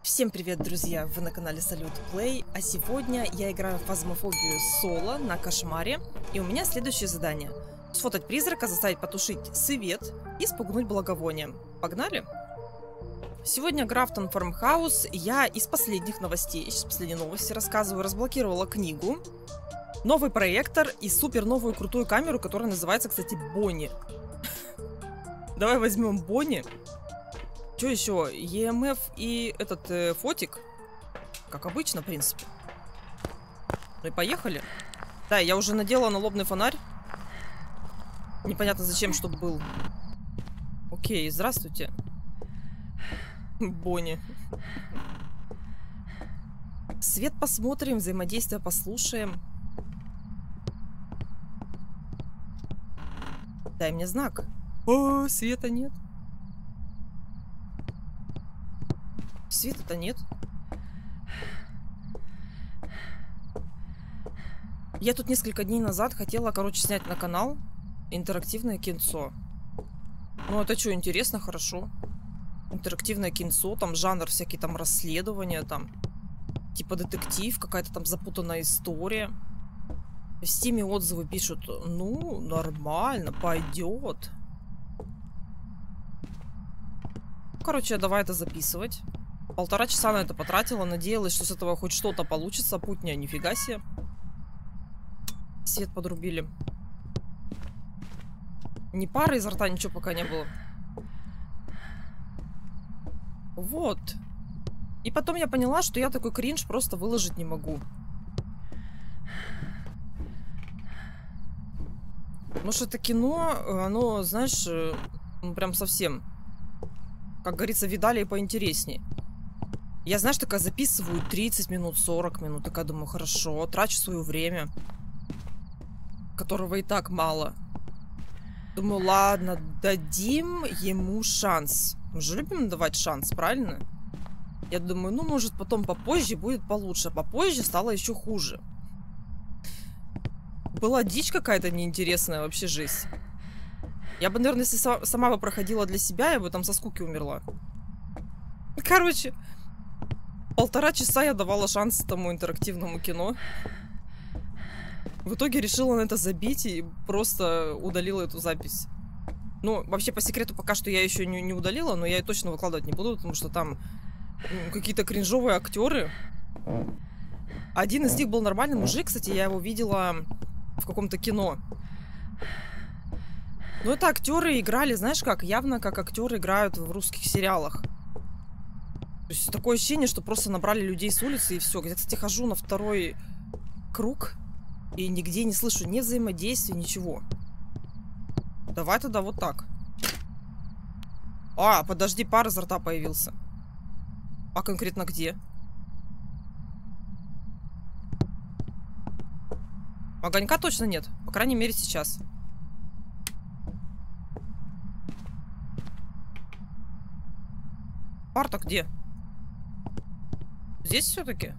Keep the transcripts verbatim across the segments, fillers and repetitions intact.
Всем привет, друзья! Вы на канале Salute Play, а сегодня я играю в фазмофобию соло на кошмаре, и у меня следующее задание: сфотать призрака, заставить потушить свет и спугнуть благовонием. Погнали! Сегодня Графтон Фармхаус. Я из последних новостей, сейчас последние новости рассказываю, разблокировала книгу, новый проектор и супер новую крутую камеру, которая называется, кстати, Бонни. Давай возьмем Бонни. Что еще? и эм эф и этот э, фотик. Как обычно, в принципе. Ну и поехали. Да, я уже надела налобный фонарь. Непонятно зачем, чтобы был. Окей, здравствуйте. Бонни. Свет посмотрим, взаимодействие послушаем. Дай мне знак. О, света нет. Света-то нет. Я тут несколько дней назад хотела, короче, снять на канал интерактивное кинцо. Ну, это что, интересно, хорошо. Интерактивное кинцо, там жанр всякие там расследования, там типа детектив, какая-то там запутанная история. В Стиме отзывы пишут: ну, нормально, пойдет. Короче, давай это записывать. Полтора часа на это потратила, надеялась, что с этого хоть что-то получится. Путня, нифига себе. Свет подрубили. Ни пары изо рта, ничего пока не было. Вот. И потом я поняла, что я такой кринж просто выложить не могу. Потому что это кино, оно, знаешь, ну прям совсем, как говорится, видали и поинтереснее. Я, знаешь, такая записываю тридцать минут, сорок минут. Такая думаю, хорошо, трачу свое время, которого и так мало. Думаю, ладно, дадим ему шанс. Мы же любим давать шанс, правильно? Я думаю, ну, может, потом попозже будет получше. А попозже стало еще хуже. Была дичь какая-то неинтересная, вообще жизнь. Я бы, наверное, если сама бы проходила для себя, я бы там со скуки умерла. Короче... Полтора часа я давала шанс этому интерактивному кино. В итоге решила на это забить и просто удалила эту запись. Ну, вообще, по секрету, пока что я еще не, не удалила, но я ее точно выкладывать не буду, потому что там ну, какие-то кринжовые актеры. Один из них был нормальный мужик, кстати, я его видела в каком-то кино. Но это актеры играли, знаешь как, явно как актеры играют в русских сериалах. То есть такое ощущение, что просто набрали людей с улицы и все. Я, кстати, хожу на второй круг и нигде не слышу ни взаимодействия, ничего. Давай тогда вот так. А, подожди, пар изо рта появился. А конкретно где? Огонька точно нет. По крайней мере, сейчас. Пар-то где? Здесь все-таки?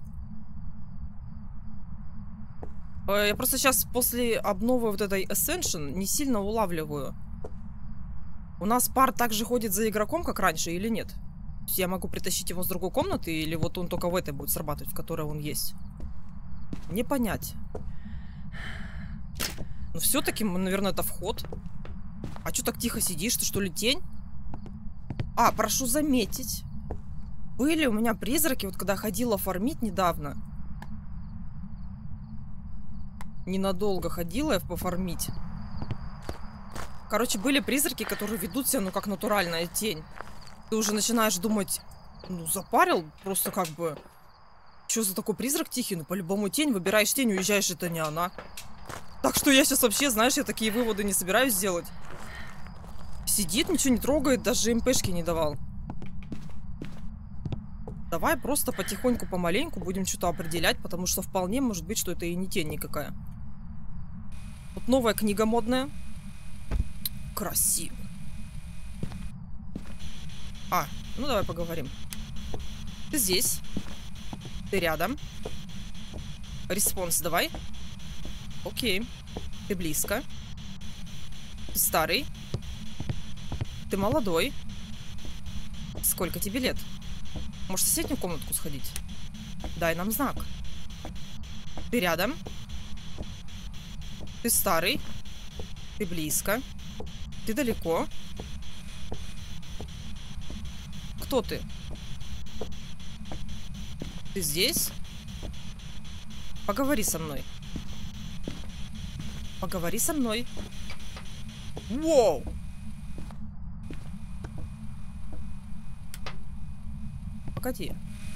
Я просто сейчас после обновы вот этой Ascension не сильно улавливаю. У нас пар также ходит за игроком, как раньше, или нет? То есть я могу притащить его с другой комнаты, или вот он только в этой будет срабатывать, в которой он есть? Не понять. Но все-таки, наверное, это вход. А что так тихо сидишь? Ты что ли тень? А, прошу заметить. Были у меня призраки, вот когда ходила фармить недавно. Ненадолго ходила я пофармить. Короче, были призраки, которые ведут себя, ну, как натуральная тень. Ты уже начинаешь думать, ну, запарил, просто как бы... Что за такой призрак тихий? Ну, по-любому тень, выбираешь тень, уезжаешь, это не она. Так что я сейчас вообще, знаешь, я такие выводы не собираюсь делать. Сидит, ничего не трогает, даже эм пэ-шки не давал. Давай просто потихоньку, помаленьку будем что-то определять, потому что вполне может быть, что это и не тень никакая. Вот новая книга модная. Красиво. А, ну давай поговорим. Ты здесь. Ты рядом. Респонс давай. Окей. Ты близко. Ты старый. Ты молодой. Сколько тебе лет? Может, в соседнюю комнатку сходить? Дай нам знак. Ты рядом? Ты старый? Ты близко? Ты далеко? Кто ты? Ты здесь? Поговори со мной. Поговори со мной. Воу! Погоди.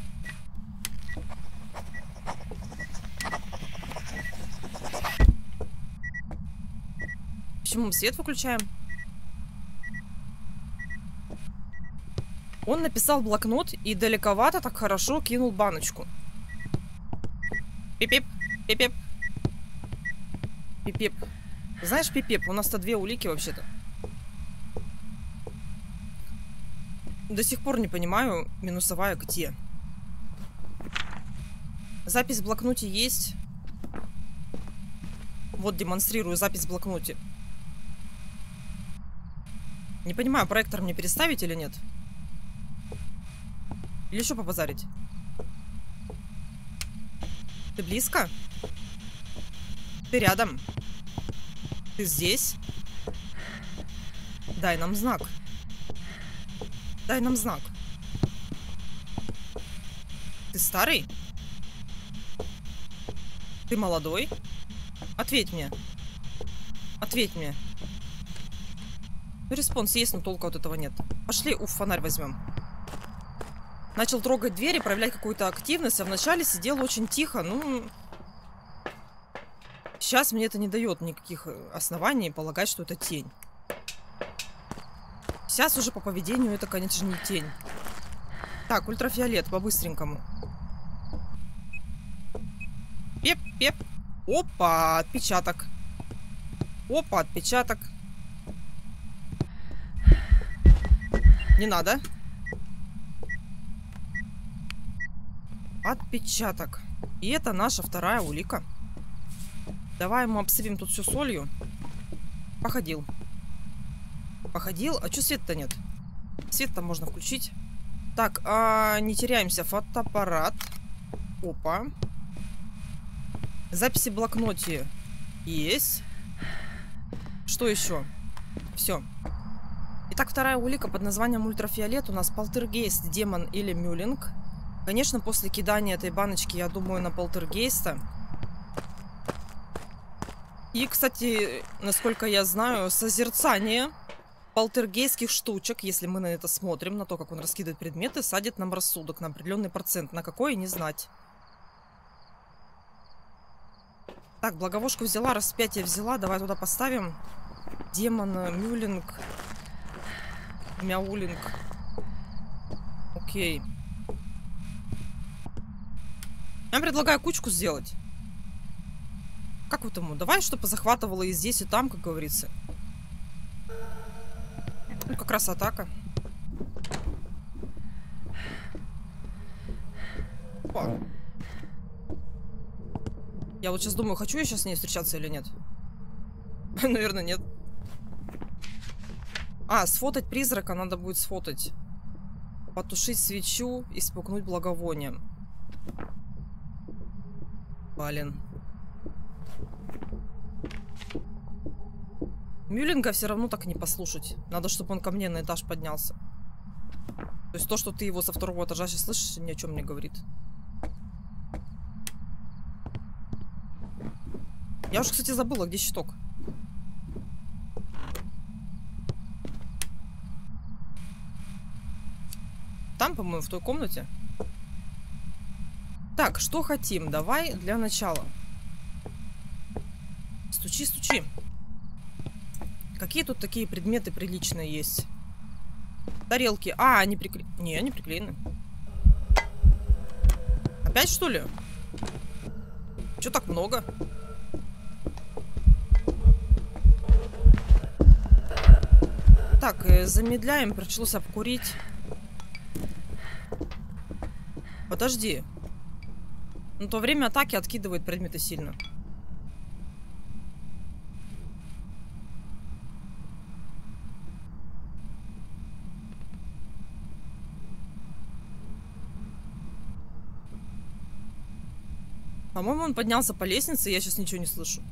Почему мы свет выключаем? Он написал блокнот и далековато так хорошо кинул баночку. Пип-пип, пип-пип. Пип-пип. Знаешь, пип-пип, у нас-то две улики вообще-то. До сих пор не понимаю, минусовая где. Запись в блокноте есть. Вот демонстрирую запись в блокноте. Не понимаю, проектор мне переставить или нет? Или еще побазарить? Ты близко? Ты рядом? Ты здесь? Дай нам знак. Дай нам знак. Ты старый? Ты молодой? Ответь мне. Ответь мне. Ну, респонс есть, но толка от этого нет. Пошли, уф, фонарь возьмем. Начал трогать двери, проявлять какую-то активность, а вначале сидел очень тихо. Ну, сейчас мне это не дает никаких оснований полагать, что это тень. Сейчас уже по поведению это, конечно, не тень. Так, ультрафиолет, по-быстренькому. Пеп, пеп. Опа, отпечаток. Опа, отпечаток. Не надо. Отпечаток. И это наша вторая улика. Давай мы обсыпем тут все солью. Походил. Походил. А что света-то нет? Свет-то можно включить. Так, а, не теряемся. Фотоаппарат. Опа. Записи в блокноте есть. Что еще? Все. Итак, вторая улика под названием ультрафиолет. У нас полтергейст, демон или мюллинг. Конечно, после кидания этой баночки, я думаю, на полтергейста. И, кстати, насколько я знаю, созерцание полтергейстских штучек, если мы на это смотрим, на то, как он раскидывает предметы, садит нам рассудок на определенный процент. На какой, не знать. Так, благовошку взяла, распятие взяла. Давай туда поставим. Демон, мюллинг, мяулинг. Окей. Я предлагаю кучку сделать. Как вот ему? Давай, чтобы захватывало и здесь, и там, как говорится. Ну, как раз атака. Опа. Я вот сейчас думаю, хочу я сейчас с ней встречаться или нет. Наверное, нет. А, сфотать призрака надо будет сфотать. Потушить свечу и спугнуть благовонием. Блин. Мюллинга все равно так не послушать. Надо, чтобы он ко мне на этаж поднялся. То есть то, что ты его со второго этажа сейчас слышишь, ни о чем не говорит. Я уже, кстати, забыла, где щиток. Там, по-моему, в той комнате. Так, что хотим? Давай для начала. Стучи, стучи. Какие тут такие предметы приличные есть? Тарелки. А, они приклеены. Не, они приклеены. Опять, что ли? Чё так много? Так, э, замедляем. Пришлось обкурить. Подожди. Ну, то время атаки откидывает предметы сильно. По-моему, он поднялся по лестнице, и я сейчас ничего не слышу.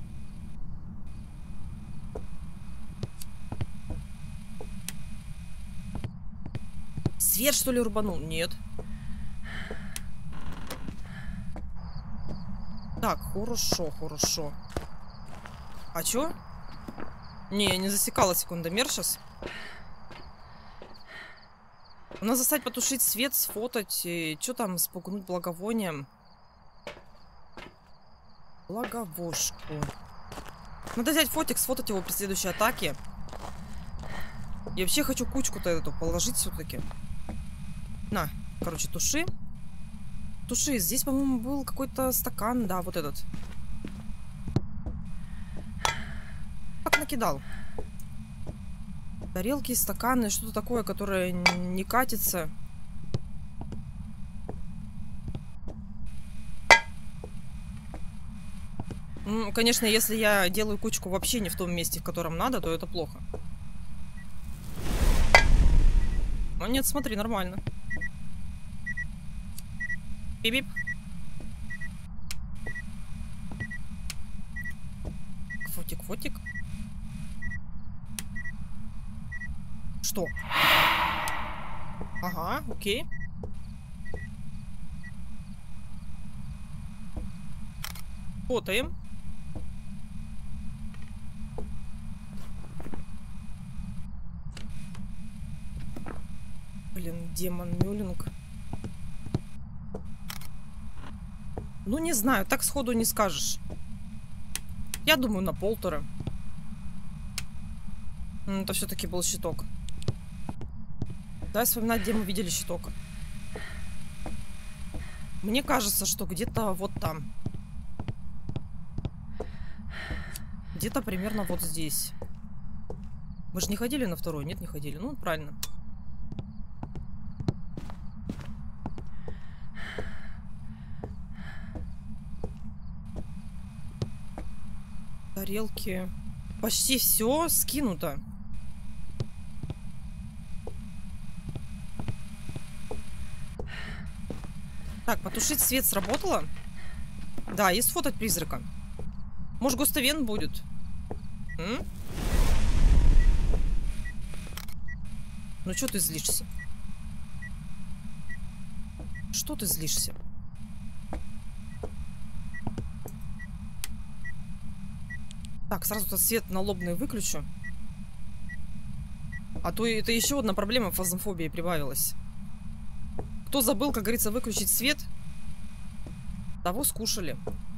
Свет, что ли, рубанул? Нет. Так, хорошо, хорошо. А чё? Не, не засекала секундомер сейчас. У нас заставить потушить свет, сфотать. И что там, спугнуть благовонием? Благовошку. Надо взять фотик, сфотать его при следующей атаке. Я вообще хочу кучку-то эту положить все-таки. На, короче, туши. Туши. Здесь, по-моему, был какой-то стакан. Да, вот этот. Как накидал. Тарелки, стаканы, что-то такое, которое не катится. Ну, конечно, если я делаю кучку вообще не в том месте, в котором надо, то это плохо. Ну нет, смотри, нормально. Бип-бип. Фотик, фотик. Что? Ага, окей. Фотаем. Блин, демон Мюллинг. Ну, не знаю, так сходу не скажешь. Я думаю, на полтора. Это все-таки был щиток. Давай вспоминать, где мы видели щиток. Мне кажется, что где-то вот там. Где-то примерно вот здесь. Мы же не ходили на второй? Нет, не ходили. Ну, правильно. Тарелки. Почти все скинуто. Так, потушить свет сработало? Да, и сфотать призрака. Может, Густавен будет? М? Ну, что ты злишься? Что ты злишься? Так, сразу этот свет налобный выключу. А то это еще одна проблема фазмофобии прибавилась. Кто забыл, как говорится, выключить свет, того скушали.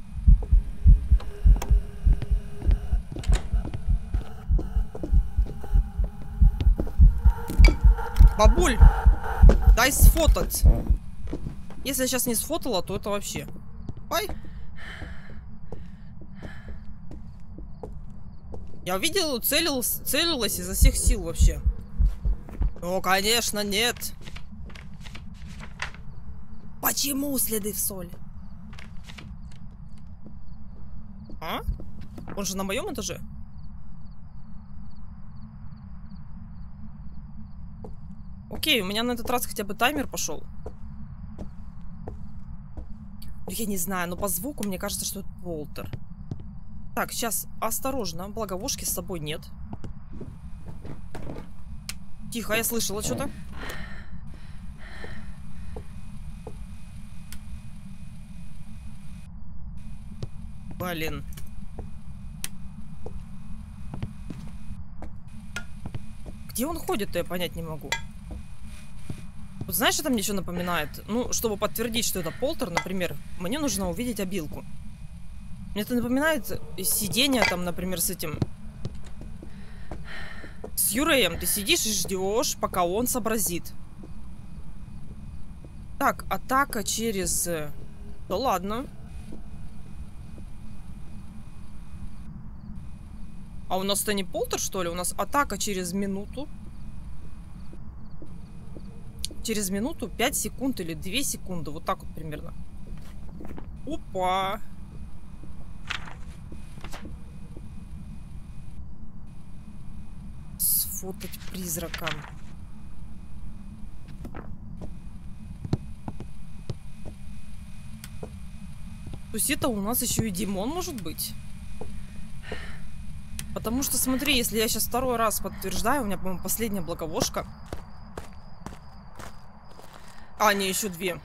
Бабуль, дай сфотать. Если я сейчас не сфотала, то это вообще... Ай! Я увидел, целил, целилась изо всех сил вообще. Ну, конечно, нет. Почему следы в соли? А? Он же на моем этаже? Окей, у меня на этот раз хотя бы таймер пошел. Я не знаю, но по звуку мне кажется, что это Полтер. Так, сейчас осторожно. Благовошки с собой нет. Тихо, я слышала что-то. Блин. Где он ходит-то, я понять не могу. Вот знаешь, что мне еще напоминает? Ну, чтобы подтвердить, что это Полтер, например, мне нужно увидеть обилку. Мне это напоминает сидение там, например, с этим... С Юреем. Ты сидишь и ждешь, пока он сообразит. Так, атака через... Да ладно. А у нас-то не Полтер, что ли? У нас атака через минуту. Через минуту пять секунд или две секунды. Вот так вот примерно. Опа! Сфотать призрака. То есть это у нас еще и Димон может быть? Потому что, смотри, если я сейчас второй раз подтверждаю, у меня, по-моему, последняя благовошка. А, не, еще две.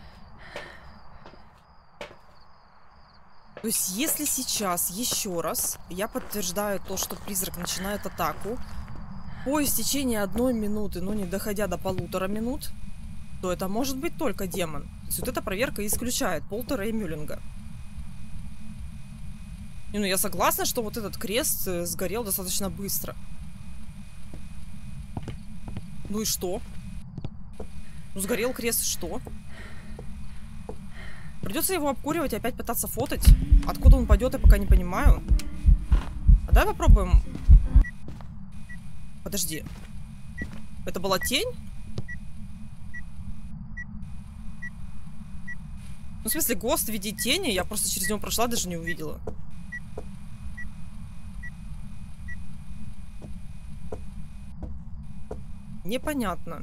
То есть, если сейчас еще раз я подтверждаю то, что призрак начинает атаку по истечении одной минуты, но не доходя до полутора минут, то это может быть только демон. То есть, вот эта проверка исключает Полтера и Мюллинга. И, ну, я согласна, что вот этот крест сгорел достаточно быстро. Ну и что? Ну, сгорел крест, и что? Придется его обкуривать и опять пытаться фотать. Откуда он пойдет, я пока не понимаю. А давай попробуем. Подожди. Это была тень? Ну, в смысле, ГОСТ в виде тени. Я просто через него прошла, даже не увидела. Непонятно.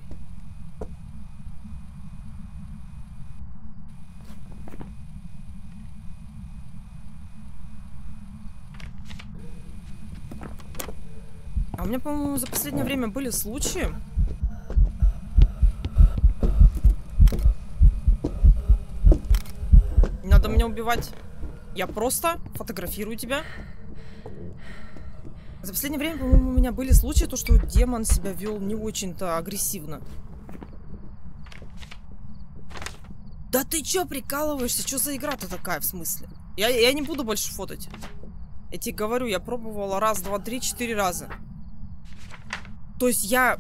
А у меня, по-моему, за последнее время были случаи. Не надо меня убивать. Я просто фотографирую тебя. За последнее время, по-моему, у меня были случаи, то, что демон себя вел не очень-то агрессивно. Да ты чё прикалываешься? Чё за игра-то такая, в смысле? Я, я не буду больше фотать. Я тебе говорю, я пробовала раз, два, три, четыре раза. То есть я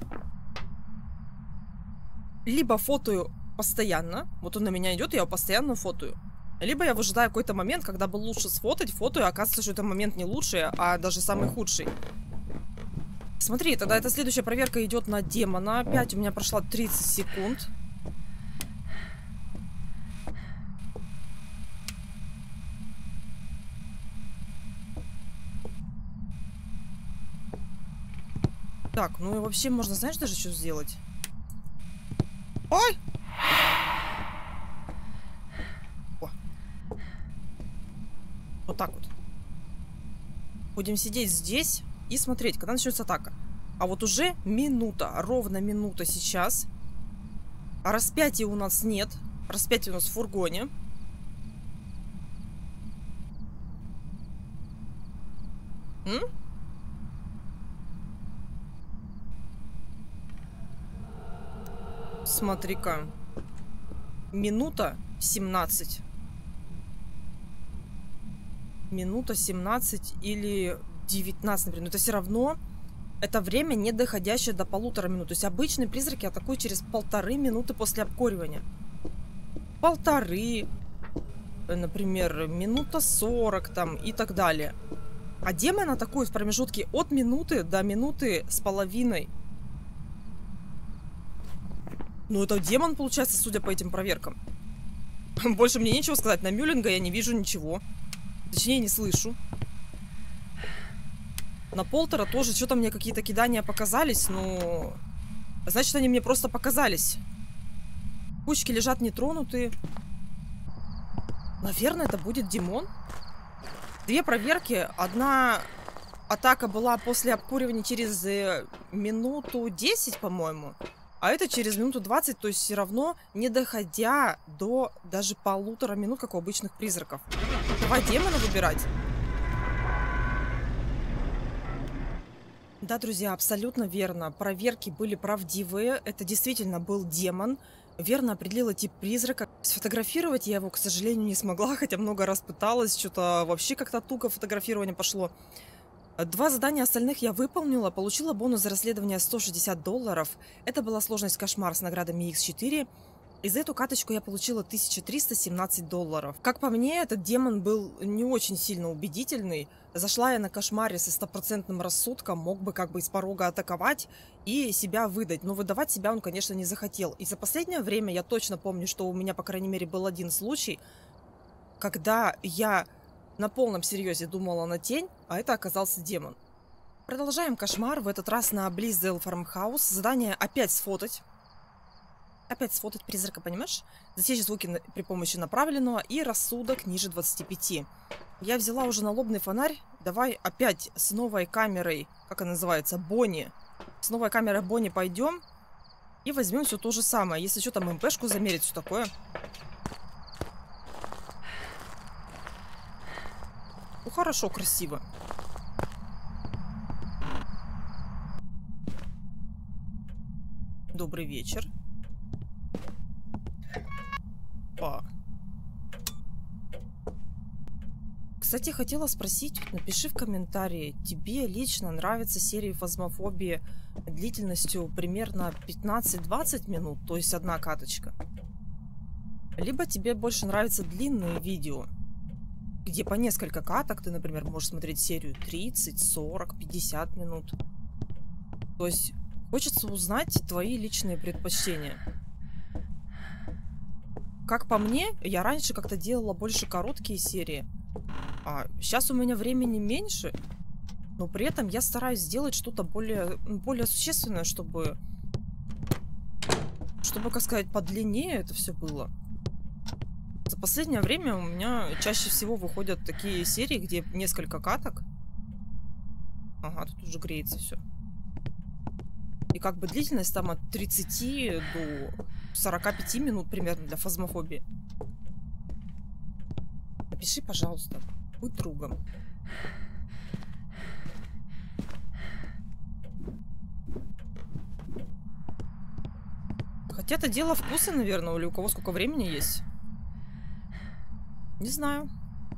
либо фотою постоянно, вот он на меня идет, я его постоянно фотою. Либо я выжидаю какой-то момент, когда бы лучше сфотать, фотою, а оказывается, что это момент не лучший, а даже самый худший. Смотри, тогда эта следующая проверка идет на демона. Опять у меня прошла тридцать секунд. Так, ну и вообще можно, знаешь, даже что сделать? Ой! О. Вот так вот. Будем сидеть здесь и смотреть, когда начнется атака. А вот уже минута, ровно минута сейчас. А распятия у нас нет. Распятие у нас в фургоне. М? Смотри-ка. Минута семнадцать. Минута семнадцать или девятнадцать, например. Но это все равно это время, не доходящее до полутора минут. То есть обычные призраки атакуют через полторы минуты после обкуривания. Полторы, например, минута сорок там и так далее. А демон атакует в промежутке от минуты до минуты с половиной. Ну, это демон, получается, судя по этим проверкам. Больше мне нечего сказать. На Мюллинга я не вижу ничего. Точнее, не слышу. На Полтера тоже что-то мне какие-то кидания показались, но... Значит, они мне просто показались. Кучки лежат нетронутые. Наверное, это будет Димон. Две проверки. Одна атака была после обкуривания через минуту десять, по-моему. А это через минуту двадцать, то есть все равно не доходя до даже полутора минут, как у обычных призраков. Давай демона выбирать. Да, друзья, абсолютно верно. Проверки были правдивые. Это действительно был демон. Верно определила тип призрака. Сфотографировать я его, к сожалению, не смогла, хотя много раз пыталась. Что-то вообще как-то туго фотографирование пошло. Два задания остальных я выполнила, получила бонус за расследование сто шестьдесят долларов. Это была сложность кошмар с наградами икс четыре. И за эту каточку я получила тысячу триста семнадцать долларов. Как по мне, этот демон был не очень сильно убедительный. Зашла я на кошмаре со стопроцентным рассудком, мог бы как бы из порога атаковать и себя выдать. Но выдавать себя он, конечно, не захотел. И за последнее время я точно помню, что у меня, по крайней мере, был один случай, когда я на полном серьезе думала на тень, а это оказался демон. Продолжаем кошмар, в этот раз на Близдейл Фармхаус. Задание опять сфотать. Опять сфотать призрака, понимаешь? Засечь звуки на... при помощи направленного и рассудок ниже двадцати пяти. Я взяла уже налобный фонарь. Давай опять с новой камерой, как она называется, Бонни. С новой камерой Бонни пойдем и возьмем все то же самое. Если что, там МПшку замерить, все такое. Ну, хорошо, красиво. Добрый вечер. Па. Кстати, хотела спросить, напиши в комментарии, тебе лично нравятся серии фазмофобии длительностью примерно пятнадцать-двадцать минут, то есть одна каточка? Либо тебе больше нравятся длинные видео, где по несколько каток ты, например, можешь смотреть серию тридцать, сорок, пятьдесят минут. То есть хочется узнать твои личные предпочтения. Как по мне, я раньше как-то делала больше короткие серии. А сейчас у меня времени меньше, но при этом я стараюсь сделать что-то более, более существенное, чтобы, чтобы, как сказать, подлиннее это все было. За последнее время у меня чаще всего выходят такие серии, где несколько каток. Ага, тут уже греется все. И как бы длительность там от тридцати до сорока пяти минут примерно для фазмофобии. Напиши, пожалуйста, будь другом. Хотя это дело вкуса, наверное, или у кого сколько времени есть. Не знаю.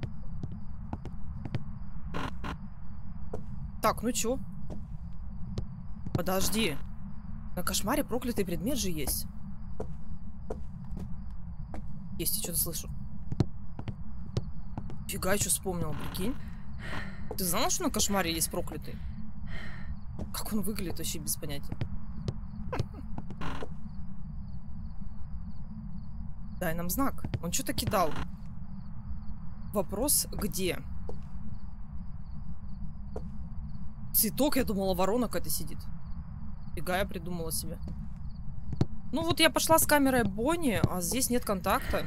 Так, ну чё? Подожди. На кошмаре проклятый предмет же есть. Есть, я что-то слышу. Фига, я что вспомнила, прикинь. Ты знала, что на кошмаре есть проклятый? Как он выглядит, вообще без понятия. Дай нам знак. Он что-то кидал. Вопрос, где? Цветок, я думала, ворона какая-то сидит. Фига, я придумала себе. Ну вот я пошла с камерой Бонни, а здесь нет контакта.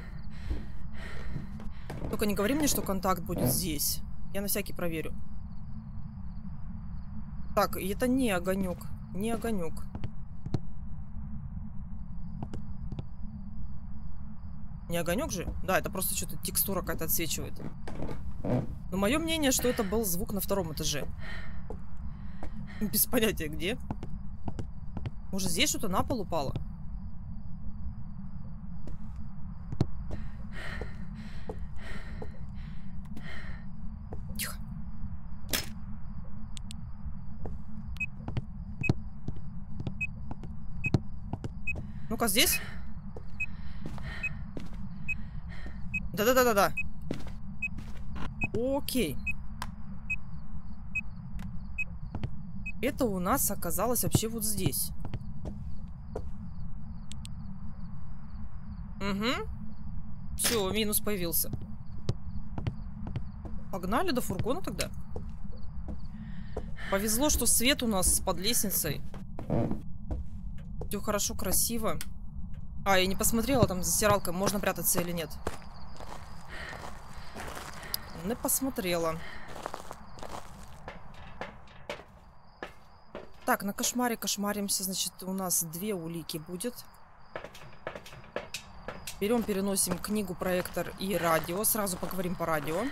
Только не говори мне, что контакт будет здесь. Я на всякий проверю. Так, и это не огонек. Не огонек. Не огонек же? Да, это просто что-то текстура какая-то отсвечивает. Но мое мнение, что это был звук на втором этаже. Без понятия где. Может, здесь что-то на пол упало? Тихо. Ну-ка, здесь? Да-да-да-да-да. Окей. Это у нас оказалось вообще вот здесь. Угу. Все, минус появился. Погнали до фургона тогда. Повезло, что свет у нас под лестницей. Все хорошо, красиво. А, я не посмотрела, там за стиралкой можно прятаться или нет. Не посмотрела. Так, на кошмаре кошмаримся. Значит, у нас две улики будет. Берем, переносим книгу, проектор и радио. Сразу поговорим по радио.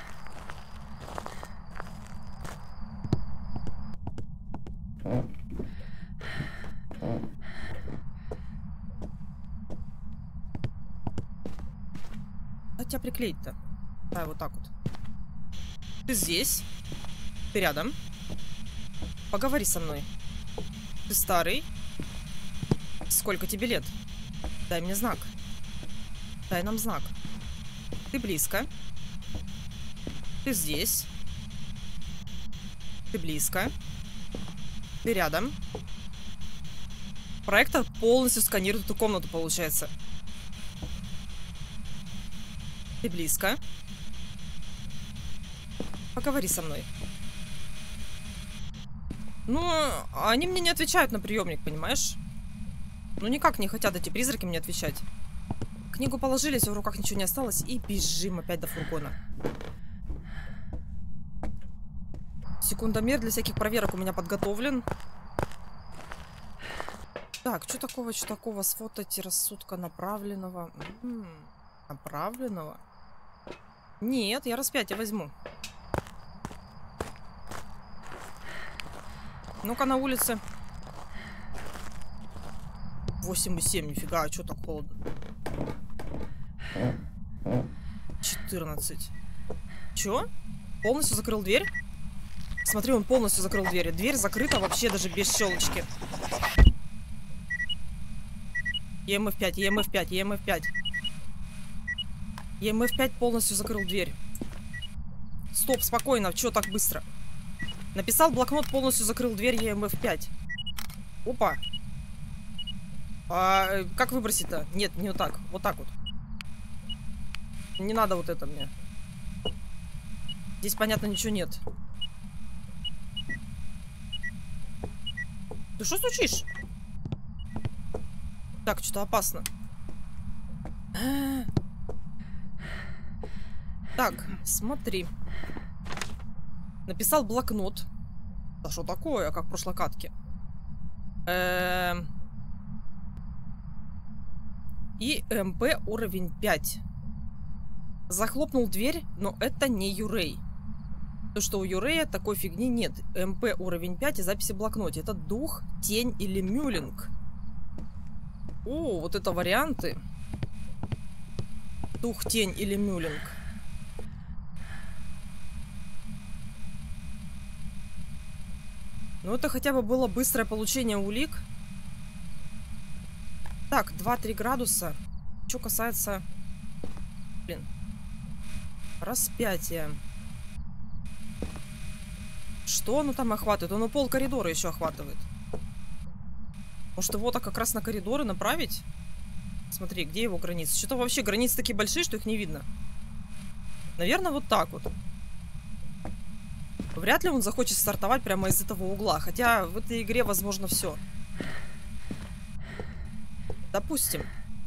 А тебя приклеить-то? Да, вот так вот. Ты здесь. Ты рядом. Поговори со мной. Ты старый. Сколько тебе лет? Дай мне знак. Дай нам знак. Ты близко. Ты здесь. Ты близко. Ты рядом. Проектор полностью сканирует эту комнату, получается. Ты близко. Поговори со мной. Ну, они мне не отвечают на приемник, понимаешь? Ну никак не хотят эти призраки мне отвечать. Книгу положили, если в руках ничего не осталось, и бежим опять до фургона. Секундомер для всяких проверок у меня подготовлен. Так, что такого, что такого? Сфотать рассудка направленного. М-м, направленного? Нет, я распятие возьму. Ну-ка на улице. восемь и семь, нифига, а что так холодно? четырнадцать. Чё? Полностью закрыл дверь? Смотри, он полностью закрыл дверь. Дверь закрыта вообще даже без щелочки. и эм эф пять, и эм эф пять, и эм эф пять. и эм эф пять полностью закрыл дверь. Стоп, спокойно, чё так быстро? Написал блокнот, полностью закрыл дверь, и эм эф пять. Опа. А, как выбросить-то? Нет, не вот так. Вот так вот. Не надо вот это мне. Здесь, понятно, ничего нет. Ты что стучишь? Так, что-то опасно. Так, смотри. Написал блокнот. Да что такое, как в прошлой катке? Эм... И эм пэ уровень пять. Захлопнул дверь, но это не Юрей. То, что у Юрея такой фигни нет. эм пэ уровень пять и записи в блокноте. Это дух, тень или мюлинг. О, вот это варианты. Дух, тень или мюлинг. Ну, это хотя бы было быстрое получение улик. Так, два-три градуса. Что касается... Блин. Распятия. Что оно там охватывает? Оно пол коридора еще охватывает. Может, его-то как раз на коридоры направить? Смотри, где его границы? Что-то вообще границы такие большие, что их не видно. Наверное, вот так вот. Вряд ли он захочет стартовать прямо из этого угла. Хотя в этой игре возможно все. Допустим.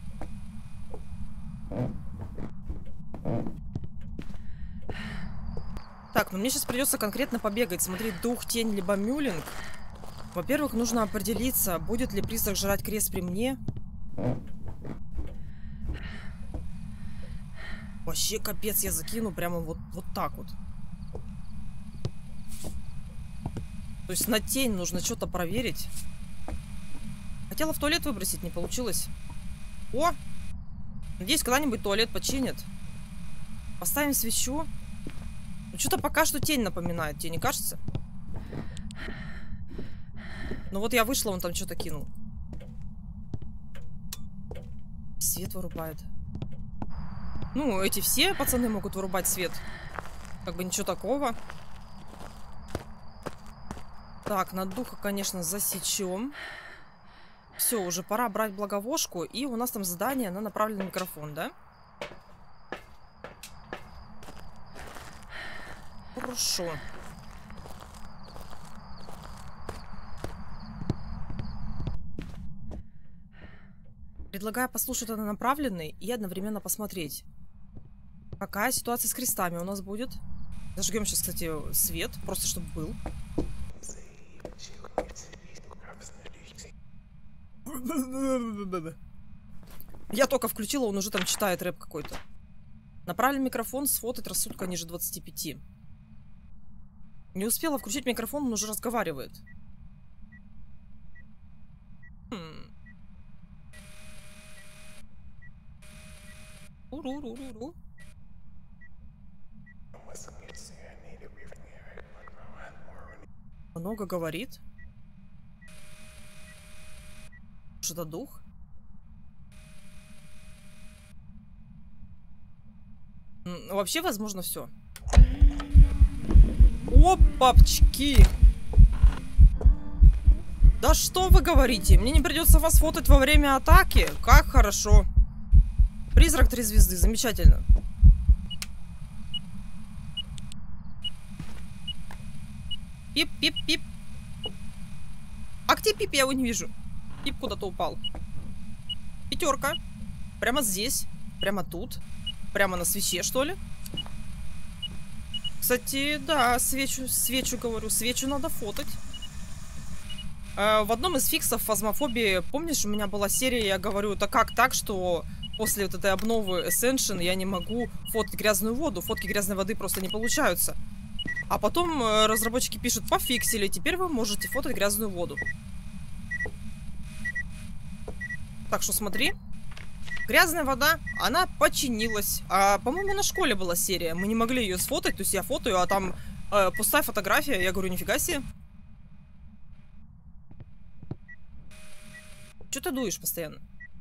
Так, ну мне сейчас придется конкретно побегать. Смотри, дух, тень, либо мюлинг. Во-первых, нужно определиться, будет ли призрак жрать крест при мне. Вообще капец, я закину прямо вот, вот так вот. То есть на тень нужно что-то проверить. Хотела в туалет выбросить, не получилось. О! Надеюсь, когда-нибудь туалет починят. Поставим свечу. Ну, что-то пока что тень напоминает, тебе не кажется? Ну вот я вышла, он там что-то кинул. Свет вырубает. Ну, эти все пацаны могут вырубать свет. Как бы ничего такого. Так, на духа, конечно, засечем. Все, уже пора брать благовошку. И у нас там задание на направленный микрофон, да? Хорошо. Предлагаю послушать это направленный и одновременно посмотреть. Какая ситуация с крестами у нас будет? Зажгем сейчас, кстати, свет, просто чтобы был. Я только включила, он уже там читает рэп какой-то. Направлен микрофон, сфотать рассудка ниже двадцати пяти. Не успела включить микрофон, он уже разговаривает. Хм. Уру-ру-ру-ру. Много говорит. Что-то дух? М, Вообще, возможно, все. Опачки! Да что вы говорите? Мне не придется вас фотать во время атаки? Как хорошо. Призрак три звезды, замечательно. Пип-пип-пип. А где Пип? Я его не вижу. Пип куда-то упал. Пятерка. Прямо здесь. Прямо тут. Прямо на свече, что ли? Кстати, да, свечу, свечу, говорю. Свечу надо фотать. Э, в одном из фиксов фазмофобии, помнишь, у меня была серия, я говорю, это как так, что после вот этой обновы Ascension я не могу фотать грязную воду. Фотки грязной воды просто не получаются. А потом э, разработчики пишут, пофиксили, теперь вы можете фотать грязную воду. Так что смотри. Грязная вода, она починилась. А, по-моему, на школе была серия. Мы не могли ее сфотать, то есть я фотою, а там э, пустая фотография. Я говорю, нифига себе. Че ты дуешь постоянно?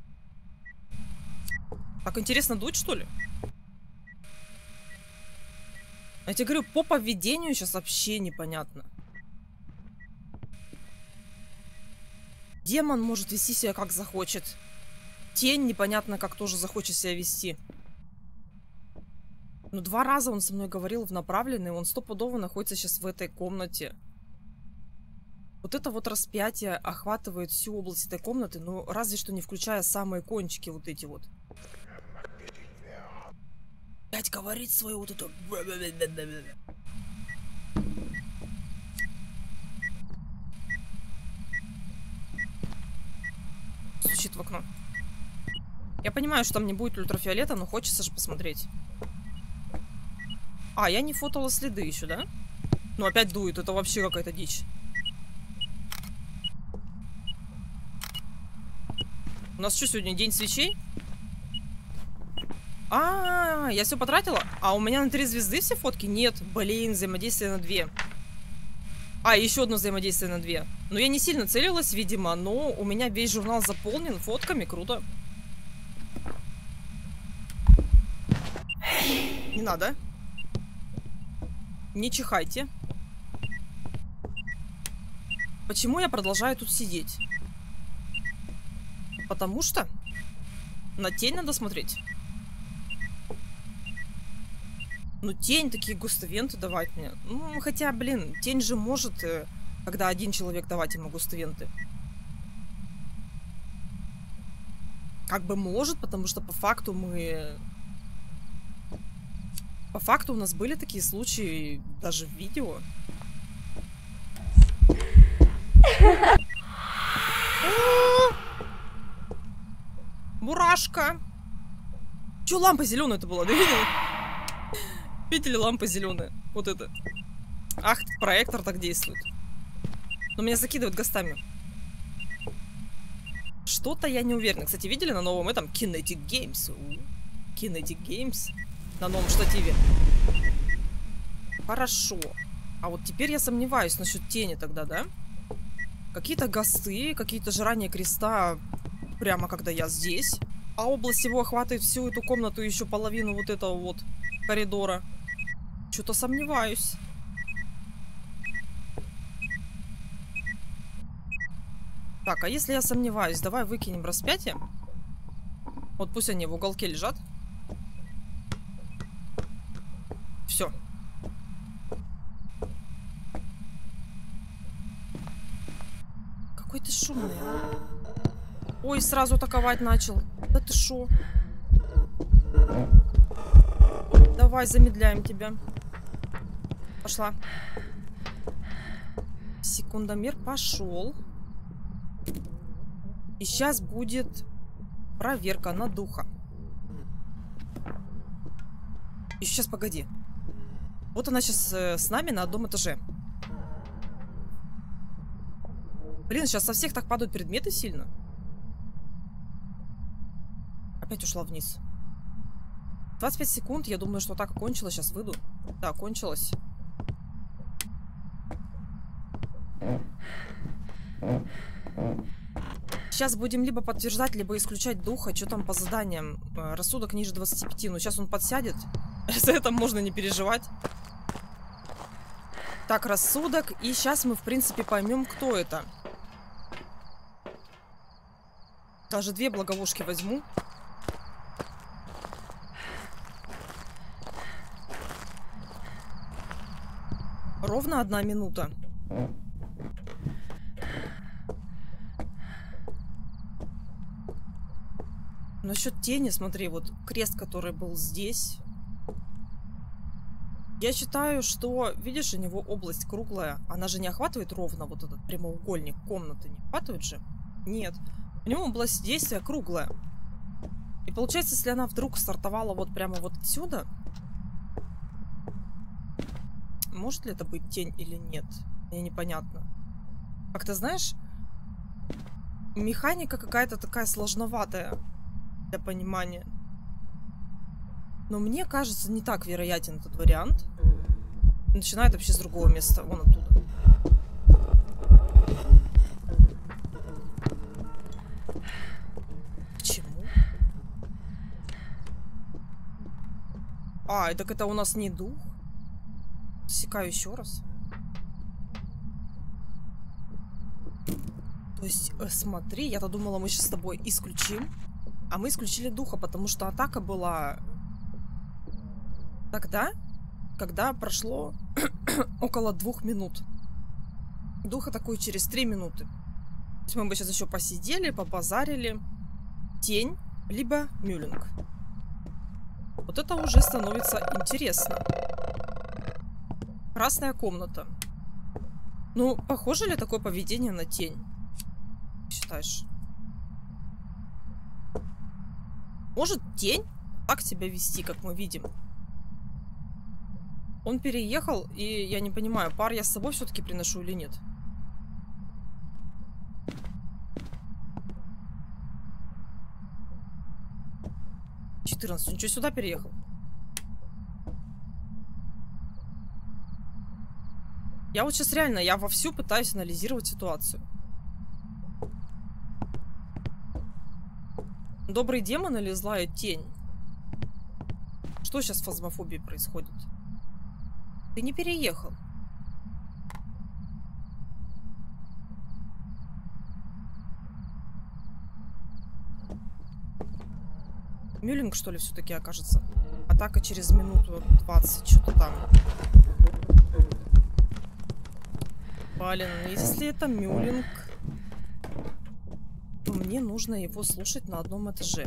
Так интересно дуть, что ли? Я тебе говорю, по поведению сейчас вообще непонятно. Демон может вести себя как захочет. Тень непонятно как тоже захочет себя вести. Ну, два раза он со мной говорил в направленной, он стопудово находится сейчас в этой комнате. Вот это вот распятие охватывает всю область этой комнаты, но разве что не включая самые кончики вот эти вот. Опять говорит свое вот это... Стучит в окно. Я понимаю, что там не будет ультрафиолета, но хочется же посмотреть. А, я не фотала следы еще, да? Ну, опять дует, это вообще какая-то дичь. У нас что сегодня, день свечей? А, -а, -а я все потратила? А у меня на три звезды все фотки? Нет, блин, взаимодействие на две. А, еще одно взаимодействие на две. Но я не сильно целилась, видимо, но у меня весь журнал заполнен фотками, круто. Не надо. Не чихайте. Почему я продолжаю тут сидеть? Потому что на тень надо смотреть. Ну, тень, такие густовенты давать мне. Ну, хотя, блин, тень же может, когда один человек, давать ему густовенты. Как бы может, потому что по факту мы... По факту у нас были такие случаи даже в видео. Мурашка! Чё, лампа зеленая это была, да видели? Видели, лампа зеленая. Вот это. Ах, проектор так действует. Но меня закидывают гостами. Что-то я не уверена. Кстати, видели на новом этом Kinetic Games? Kinetic Games. На новом штативе. Хорошо. А вот теперь я сомневаюсь насчет тени тогда, да? Какие-то госты, какие-то жрания креста прямо когда я здесь. А область его охватывает всю эту комнату и еще половину вот этого вот коридора. Что-то сомневаюсь. Так, а если я сомневаюсь, давай выкинем распятие. Вот пусть они в уголке лежат. Все. Какой ты шумный, а? Ой, сразу атаковать начал. Да ты шо? Давай, замедляем тебя. Пошла. Секундомер пошел. И сейчас будет проверка на духа. И сейчас, погоди. Вот она сейчас э, с нами на одном этаже. Блин, сейчас со всех так падают предметы сильно. Опять ушла вниз. двадцать пять секунд, я думаю, что так кончилось. Сейчас выйду. Да, кончилось. Сейчас будем либо подтверждать, либо исключать духа. Что там по заданиям? Рассудок ниже двадцати пяти. Ну, сейчас он подсядет. За это можно не переживать. Так, рассудок. И сейчас мы, в принципе, поймем, кто это. Даже две благовушки возьму. Ровно одна минута. Насчет тени, смотри, вот крест, который был здесь. Я считаю, что, видишь, у него область круглая. Она же не охватывает ровно вот этот прямоугольник комнаты. Не охватывает же? Нет. У него область действия круглая. И получается, если она вдруг стартовала вот прямо вот отсюда, может ли это быть тень или нет? Мне непонятно. Как ты знаешь, механика какая-то такая сложноватая для понимания. Но мне кажется, не так вероятен этот вариант. Начинает вообще с другого места. Вон оттуда. К чему? А, так это у нас не дух? Засекаю еще раз. То есть, э, смотри, я-то думала, мы сейчас с тобой исключим. А мы исключили духа, потому что атака была тогда, когда прошло около двух минут. Дух атакует через три минуты. То есть мы бы сейчас еще посидели, побазарили. Тень, либо мюлинг. Вот это уже становится интересно. Красная комната. Ну, похоже ли такое поведение на тень? Считаешь? Может тень так себя вести, как мы видим? Он переехал, и я не понимаю, пар я с собой все-таки приношу или нет? четырнадцать. Ничего, сюда переехал? Я вот сейчас реально, я вовсю пытаюсь анализировать ситуацию. Добрый демон или злая тень? Что сейчас в фазмофобии происходит? Ты не переехал. Мюлинг, что ли, все-таки окажется? Атака через минуту двадцать, что-то там. Блин, если это мюлинг, то мне нужно его слушать на одном этаже.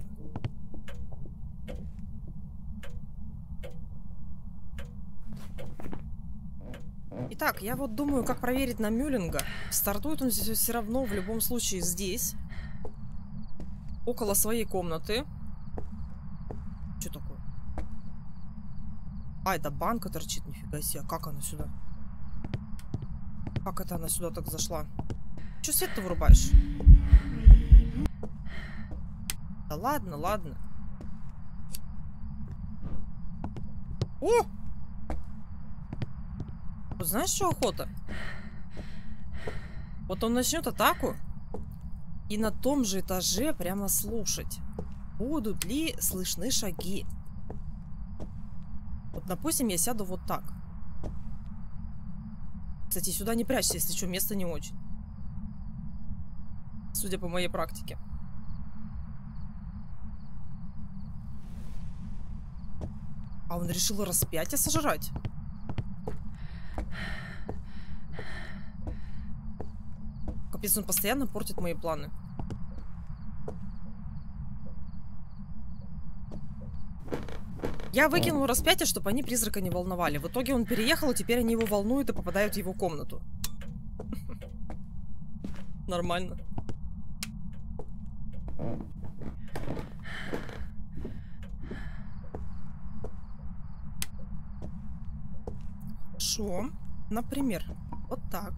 Итак, я вот думаю, как проверить на мюлинга. Стартует он здесь все равно в любом случае здесь. Около своей комнаты. Что такое? А, это банка торчит, нифига себе. Как она сюда? Как это она сюда так зашла? Че свет-то вырубаешь? Да ладно, ладно. О! Вот знаешь, что охота? Вот он начнет атаку, и на том же этаже прямо слушать, будут ли слышны шаги. Вот, допустим, я сяду вот так. Кстати, сюда не прячься, если что, место не очень. Судя по моей практике. А он решил распятие сожрать. Капец, он постоянно портит мои планы. Я выкинул распятие, чтобы они призрака не волновали. В итоге он переехал, и теперь они его волнуют и попадают в его комнату. Нормально. Хорошо. Например, вот так.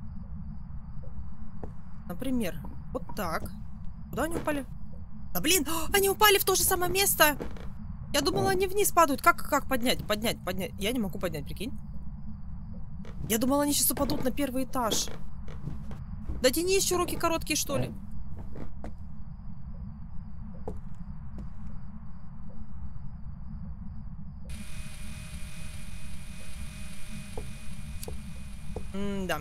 Например, вот так. Куда они упали? Да блин, они упали в то же самое место! Я думала, они вниз падают. Как, как поднять? Поднять, поднять. Я не могу поднять, прикинь. Я думала, они сейчас упадут на первый этаж. Да тяни еще руки короткие, что ли. М-да.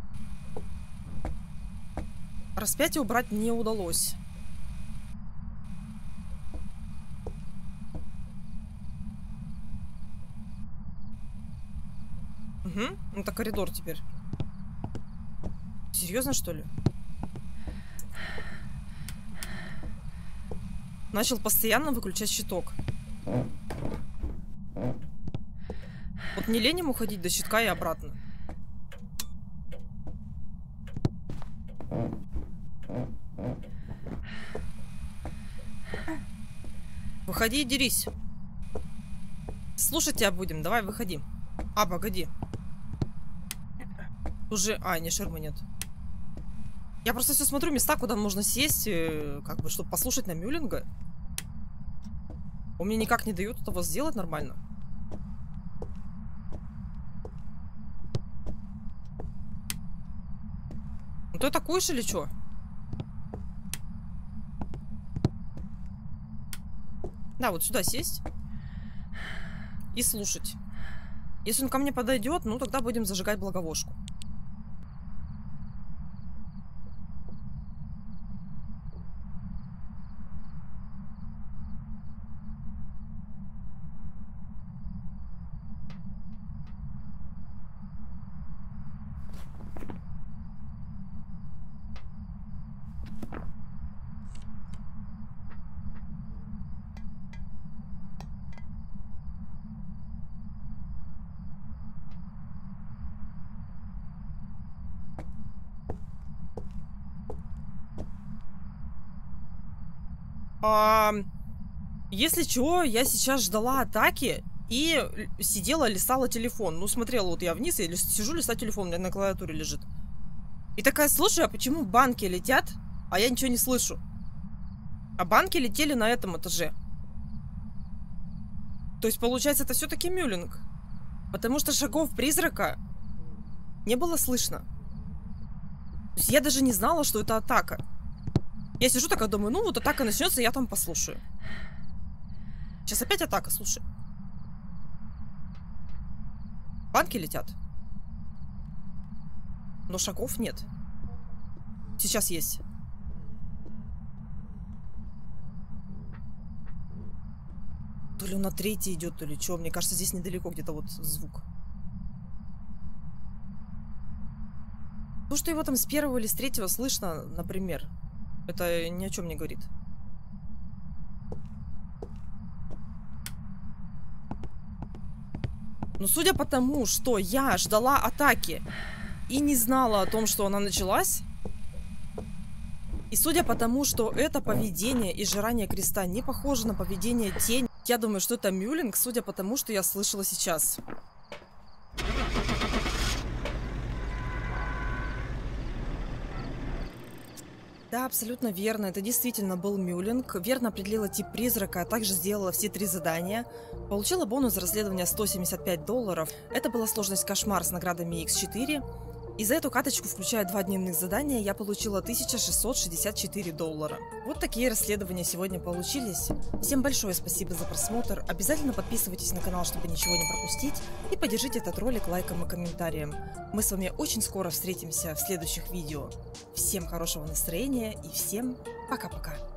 Распятие убрать не удалось. Угу. Это коридор теперь. Серьезно, что ли? начал постоянно выключать щиток. Вот не лень ему ходить до щитка и обратно. Выходи и дерись. Слушать тебя будем. Давай, выходи. А, погоди. Уже... А, не, ширмы нет. Я просто все смотрю места, куда можно сесть, как бы, чтобы послушать на Мюллинга. Он мне никак не дают этого сделать нормально. Ну ты атакуешь или что? Да, вот сюда сесть. И слушать. Если он ко мне подойдет, ну тогда будем зажигать благовошку. А, если чего, я сейчас ждала атаки и сидела, листала телефон. Ну, смотрела вот я вниз, и сижу, листаю телефон, у меня на клавиатуре лежит. И такая, слушай, а почему банки летят, а я ничего не слышу? А банки летели на этом этаже. То есть, получается, это все-таки Мюллинг. Потому что шагов призрака не было слышно. То есть я даже не знала, что это атака. Я сижу такая, думаю, ну вот атака начнется, я там послушаю. Сейчас опять атака, слушай. Банки летят. Но шагов нет. Сейчас есть. То ли он на третий идет, то ли что. Мне кажется, здесь недалеко где-то вот звук. То, что его там с первого или с третьего слышно, например, это ни о чем не говорит. Но судя по тому, что я ждала атаки и не знала о том, что она началась, и судя по тому, что это поведение и жирание креста не похоже на поведение тени, я думаю, что это Мюллинг, судя по тому, что я слышала сейчас. Да, абсолютно верно. Это действительно был Мюллинг. Верно определила тип призрака, а также сделала все три задания. Получила бонус за расследование сто семьдесят пять долларов. Это была сложность кошмар с наградами икс четыре. И за эту каточку, включая два дневных задания, я получила тысяча шестьсот шестьдесят четыре доллара. Вот такие расследования сегодня получились. Всем большое спасибо за просмотр. Обязательно подписывайтесь на канал, чтобы ничего не пропустить. И поддержите этот ролик лайком и комментарием. Мы с вами очень скоро встретимся в следующих видео. Всем хорошего настроения и всем пока-пока.